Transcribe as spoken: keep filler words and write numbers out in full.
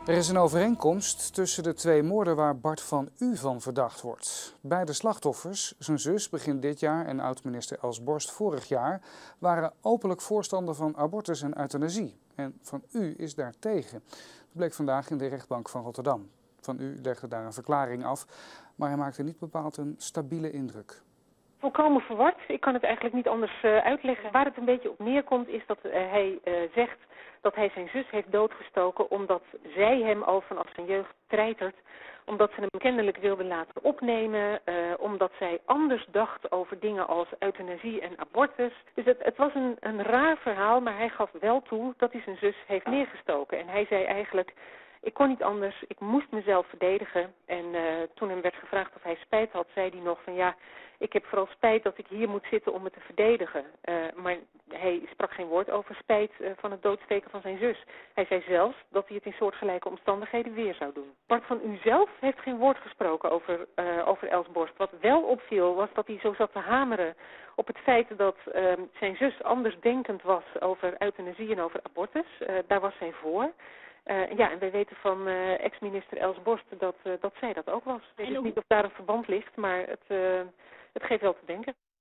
Er is een overeenkomst tussen de twee moorden waar Bart van U van verdacht wordt. Beide slachtoffers, zijn zus begin dit jaar en oud-minister Els Borst vorig jaar, waren openlijk voorstander van abortus en euthanasie. En Van U is daartegen. Dat bleek vandaag in de rechtbank van Rotterdam. Van U legde daar een verklaring af, maar hij maakte niet bepaald een stabiele indruk. Volkomen verward. Ik kan het eigenlijk niet anders uh, uitleggen. Waar het een beetje op neerkomt is dat uh, hij uh, zegt dat hij zijn zus heeft doodgestoken omdat zij hem al vanaf zijn jeugd treitert. Omdat ze hem kennelijk wilde laten opnemen, uh, omdat zij anders dacht over dingen als euthanasie en abortus. Dus het, het was een, een raar verhaal, maar hij gaf wel toe dat hij zijn zus heeft neergestoken. En hij zei eigenlijk, ik kon niet anders, ik moest mezelf verdedigen. En uh, toen hem werd gevraagd of hij spijt had, zei hij nog van ja, ik heb vooral spijt dat ik hier moet zitten om me te verdedigen. Uh, maar hij sprak geen woord over spijt uh, van het doodsteken van zijn zus. Hij zei zelfs dat hij het in soortgelijke omstandigheden weer zou doen. Bart van U zelf heeft geen woord gesproken over, uh, over Els Borst. Wat wel opviel was dat hij zo zat te hameren op het feit dat uh, zijn zus anders denkend was over euthanasie en over abortus. Uh, daar was zij voor. Uh, ja, en wij weten van uh, ex-minister Els Borst dat, uh, dat zij dat ook was. Ik weet dus niet of daar een verband ligt, maar het, uh, het geeft wel te denken.